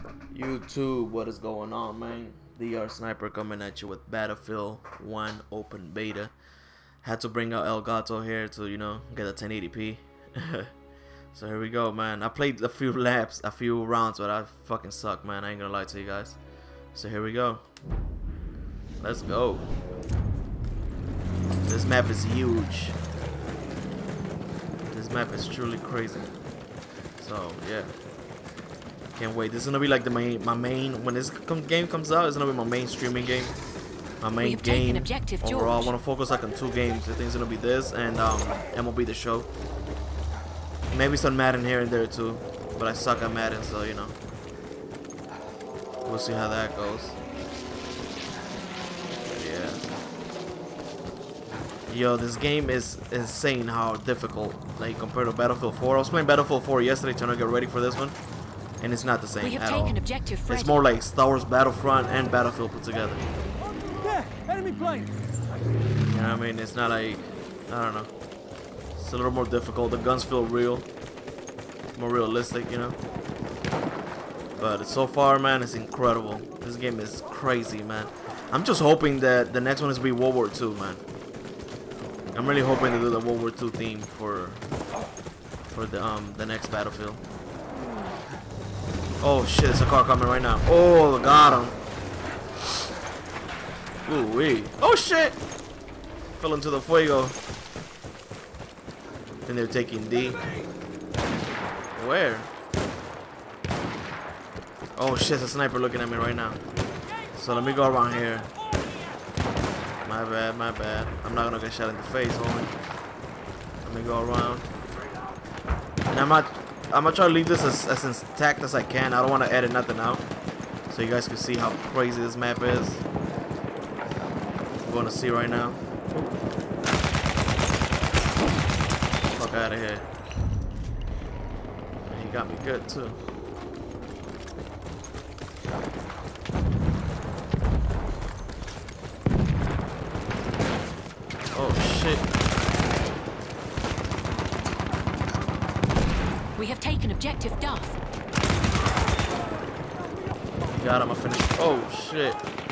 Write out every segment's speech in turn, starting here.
YouTube, what is going on, man? DR Sniper coming at you with Battlefield 1 open beta. Had to bring out Elgato here to, get a 1080p. So here we go, man. I played a few laps, a few rounds, but I fucking suck, man. I ain't gonna lie to you guys. So here we go. Let's go. This map is huge. This map is truly crazy. So yeah. Can't wait. This is gonna be like my main when this game comes out. It's gonna be my main streaming game, my main game overall. I want to focus like on 2 games. I think it's gonna be this and MLB The Show. Maybe some Madden here and there too, but I suck at Madden, so we'll see how that goes. Yeah. Yo, this game is insane how difficult, like compared to Battlefield 4. I was playing Battlefield 4 yesterday trying to get ready for this one. And it's not the same at all. It's more like Star Wars Battlefront and Battlefield put together. Yeah, enemy plane. You know what I mean? It's not like, I don't know. It's a little more difficult. The guns feel real, more realistic, But so far, man, it's incredible. This game is crazy, man. I'm just hoping that the next one is be World War II, man. I'm really hoping to do the World War II theme for the next Battlefield. Oh shit, there's a car coming right now. Oh, got him. Ooh wee. Oh shit! Fell into the fuego. Then they're taking D. Where? Oh shit, there's a sniper looking at me right now. So let me go around here. My bad, my bad. I'm not gonna get shot in the face, homie. Let me go around. And I'm gonna try to leave this as intact as I can. I don't want to edit nothing out, so you guys can see how crazy this map is. I'm going to see right now. Fuck out of here. He got me good too. Oh shit. We have taken objective Duff. God, I'm gonna finish. Oh shit.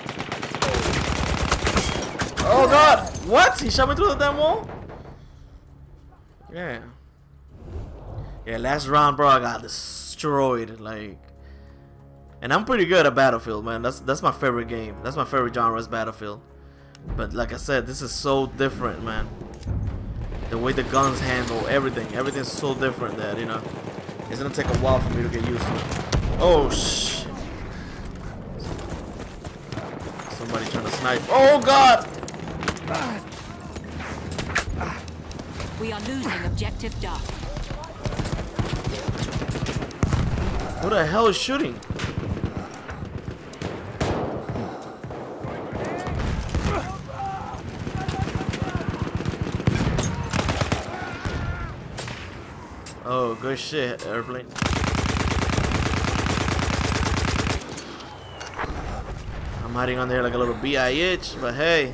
Oh god! What? He shot me through the damn wall? Yeah. Yeah, last round, bro, I got destroyed. Like, and I'm pretty good at Battlefield, man. That's my favorite game. That's my favorite genre is Battlefield. But like I said, this is so different, man. The way the guns handle everything, everything's so different that it's gonna take a while for me to get used to it. Oh shh! Somebody trying to snipe. Oh god! We are losing objective Duff. Who the hell is shooting? Oh, good shit, airplane. I'm hiding on there like a little bitch, but hey.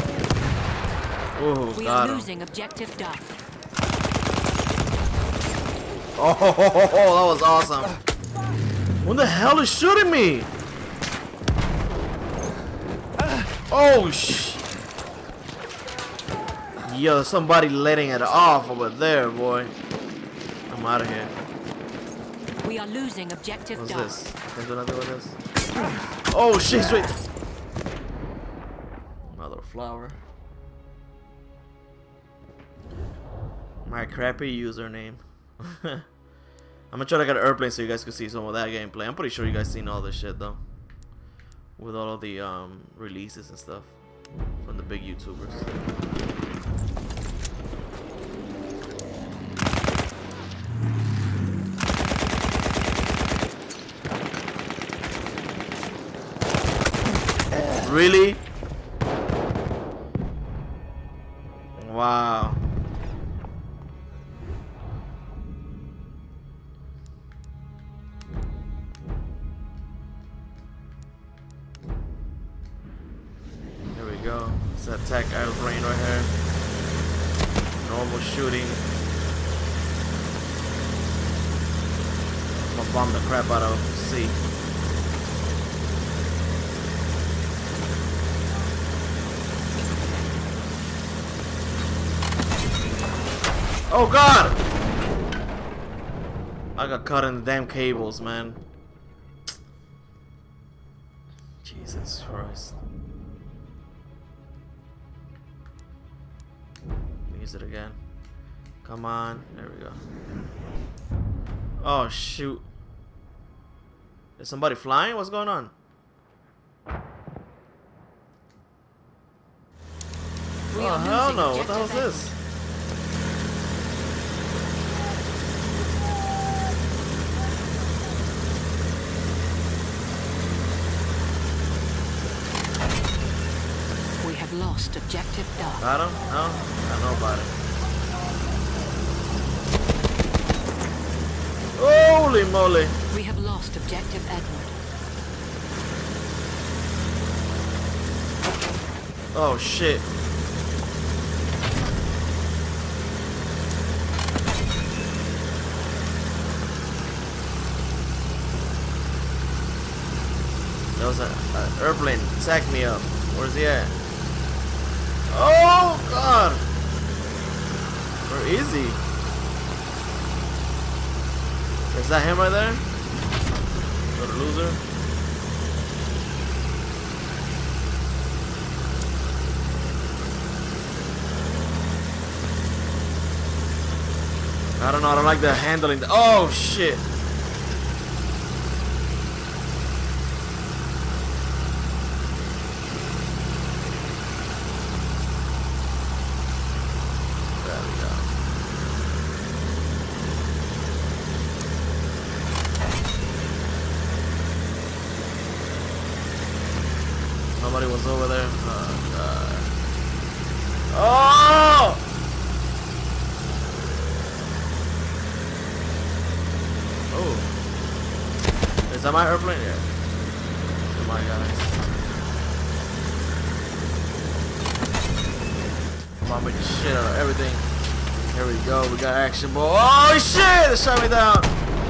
Ooh, we got are him. losing objective Duff. Oh, that was awesome. Who the hell is shooting me? Oh, shh. Yo, somebody letting it off over there, boy. I'm out of here. We are losing objective What's Duff. this? Can I do nothing with this? Oh shit, sweet. Mother flower. My crappy username. I'm gonna try to get an airplane so you guys can see some of that gameplay. I'm pretty sure you guys seen all this shit though. With all of the releases and stuff from the big YouTubers. Really? Wow. Here we go. Let's attack airplane right here. Normal shooting. I'm gonna bomb the crap out of C. Oh god! I got caught in the damn cables, man. Jesus Christ. Use it again. Come on. There we go. Oh shoot. Is somebody flying? What's going on? Oh hell no. What the hell is this? We have lost objective Duff. Got him? No? I know about it. Holy moly! We have lost objective Edward. Oh shit. There was an airplane attacked me up. Where's he at? Oh god! Where is he? Is that him right there? Little loser. I don't know, I don't like the handling. Oh shit! There we go. Nobody was over there. Oh god. Oh! Oh. Is that my airplane? Yeah. Come on, guys. Bombing the shit out of everything. Here we go. We got action, boy. Oh shit! They shot me down.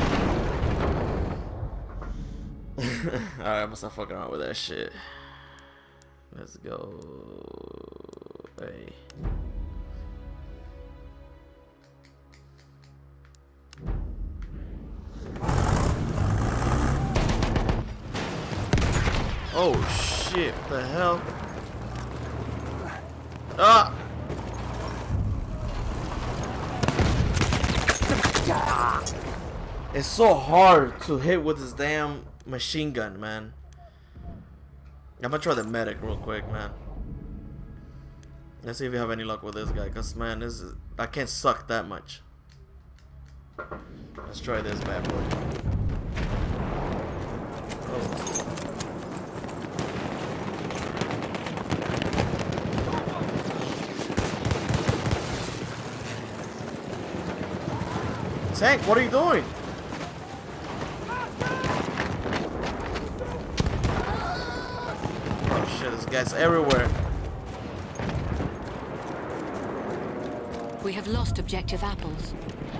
Alright, I'm gonna stop fucking around with that shit. Let's go. Hey. Oh shit, what the hell? Ah! It's so hard to hit with this damn machine gun, man. I'm gonna try the medic real quick, man. Let's see if you have any luck with this guy, cause man, this is, I can't suck that much. Let's try this bad boy. Oh. Tank, what are you doing? Oh shit, this guy's everywhere. We have lost objective apples.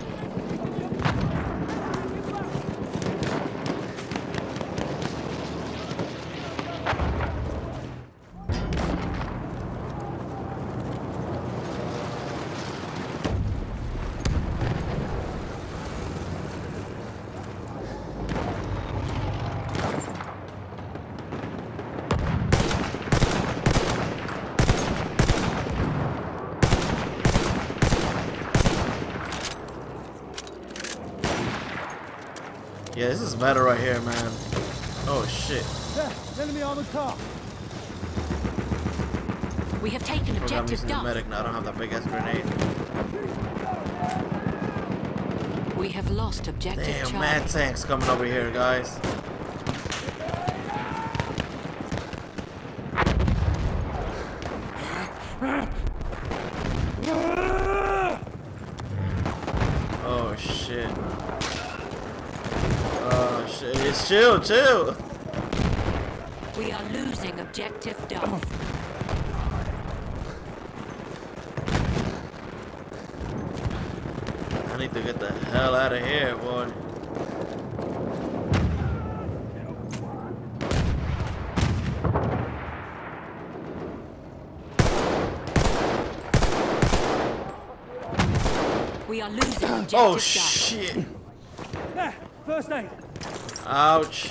Yeah, this is better right here, man. Oh shit. Yeah, enemy on the car. We have taken I'm objective using the Duff. medic now. I don't have that big ass grenade. We have lost objective Damn, Charlie. mad tanks coming over here, guys. Oh shit. Oh shit. It's chill, chill. We are losing objective Duff. I need to get the hell out of here, boy. We We are losing objective Oh Duff. shit! There, first aid. Ouch!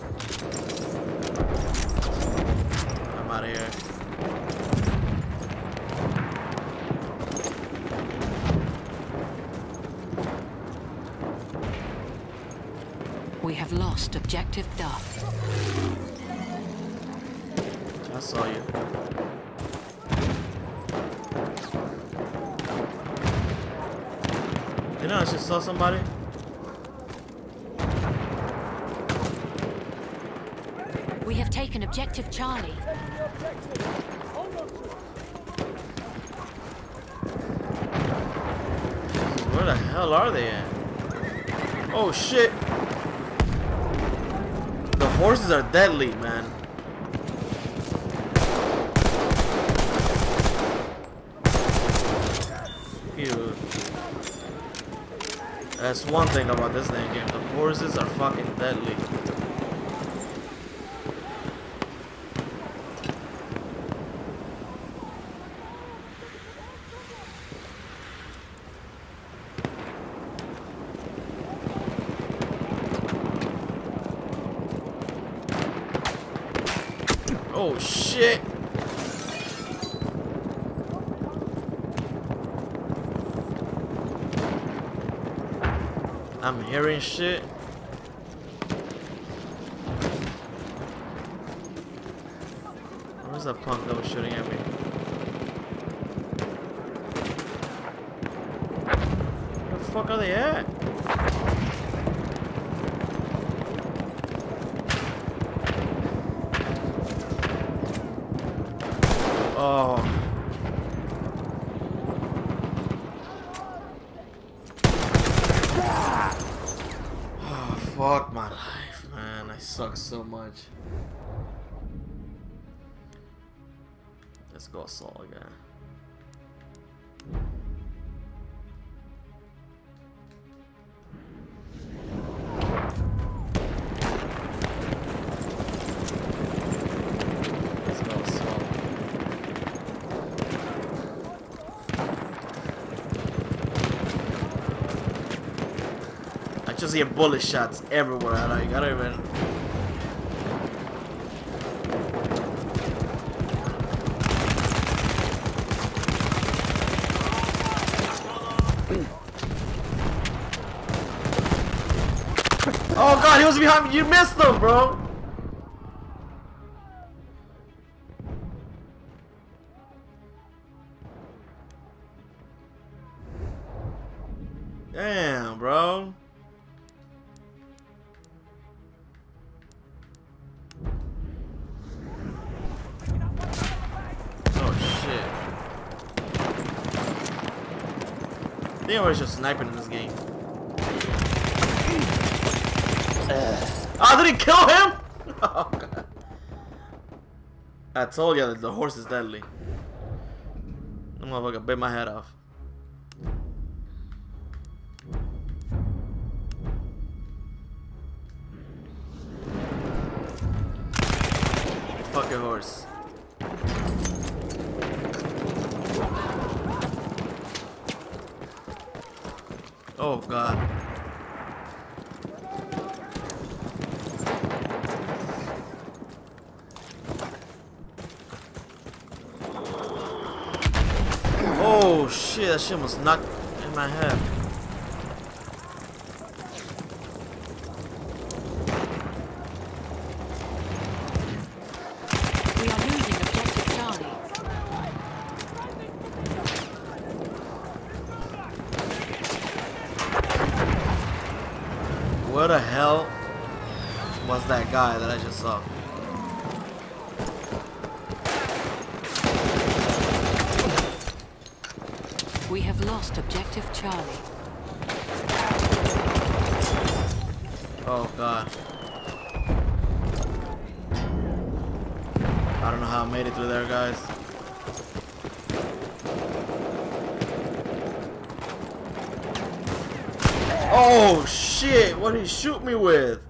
I'm out of here. We have lost objective Duff. I saw you. You know, I just saw somebody. We have taken objective Charlie. Where the hell are they at? Oh shit! The horses are deadly, man. Ew. That's one thing about this damn game. The horses are fucking deadly. Oh shit! I'm hearing shit. Where's that punk that was shooting at me? Where the fuck are they at? Oh. Oh, fuck my life, man. I suck so much. Let's go assault again. Let's go assault. I just hear bullet shots everywhere. I gotta even. Oh god, he was behind me. You missed him, bro. Damn, bro. Oh shit. I think I was just sniping in this game. Oh, did he kill him? Oh god. I told you that the horse is deadly. I'm gonna fucking bit my head off. Fuck your horse. Oh god. Oh shit, that shit was knocked in my head. We are losing objective Charlie. Where the hell was that guy that I just saw? We have lost objective Charlie. Oh god. I don't know how I made it through there, guys. Oh shit, what did he shoot me with?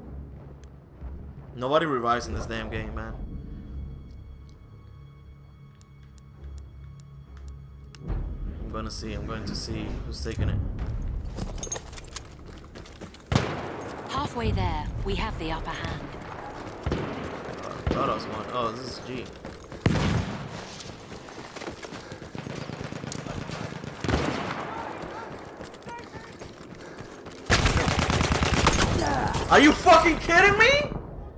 Nobody revives in this damn game, man. gonna see. I'm going to see who's taking it. Halfway there, we have the upper hand. Thought I was going. Oh, this is G. Are you fucking kidding me?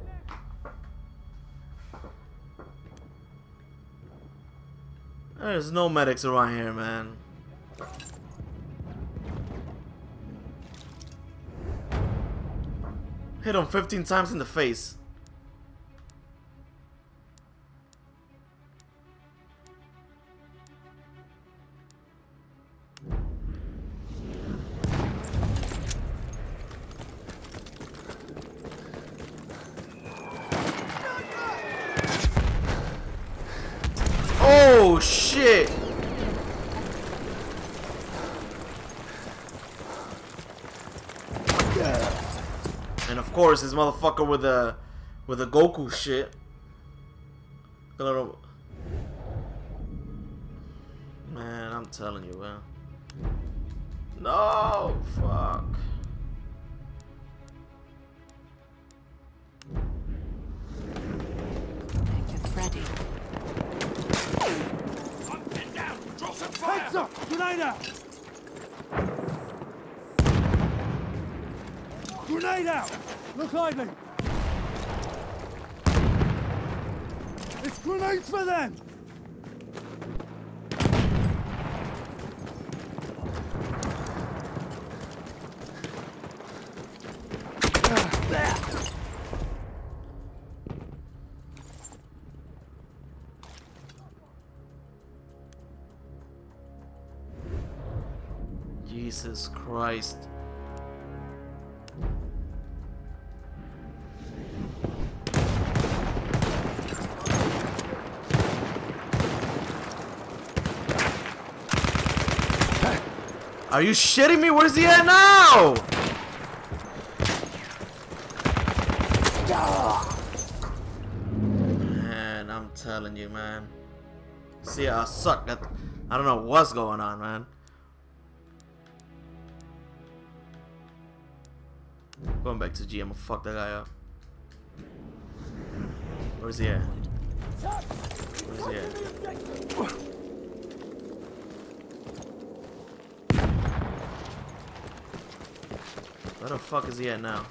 There's no medics around here, man. Hit him 15 times in the face. Oh shit! And of course, this motherfucker with the Goku shit. A little. Man, I'm telling you, man. No, fuck. Detective Freddy. Heads up! Grenade out! Grenade out! Look lively! It's grenades for them! Jesus Christ. Are you shitting me? Where's he at now? Man, I'm telling you, man. See, I suck at. I don't know what's going on, man. Going back to G, I'm gonna fuck that guy up. Where's he at? Where's he at? Where the fuck is he at now?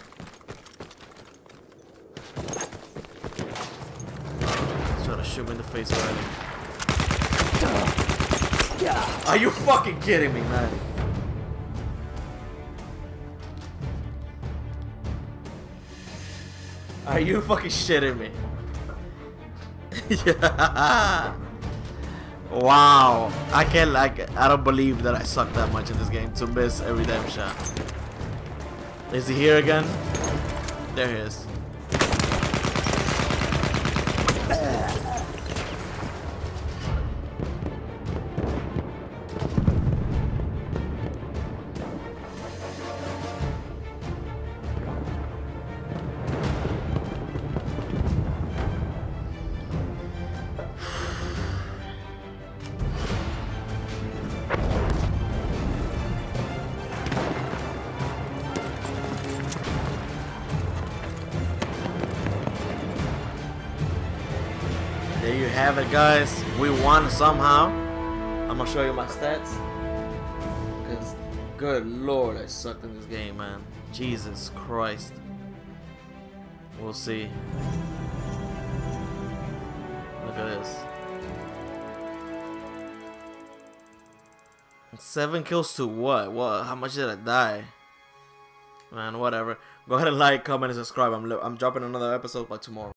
He's trying to shoot me in the face already. Are you fucking kidding me, man? Are you fucking shitting me? Yeah. Wow. I don't believe that I suck that much in this game to miss every damn shot. Is he here again? There he is. There you have it, guys. We won somehow. I'm gonna show you my stats. Because, good lord, I sucked in this game, man. Jesus Christ. We'll see. Look at this. 7 kills to what? What? How much did I die? Man, whatever. Go ahead and like, comment, and subscribe. I'm dropping another episode by tomorrow.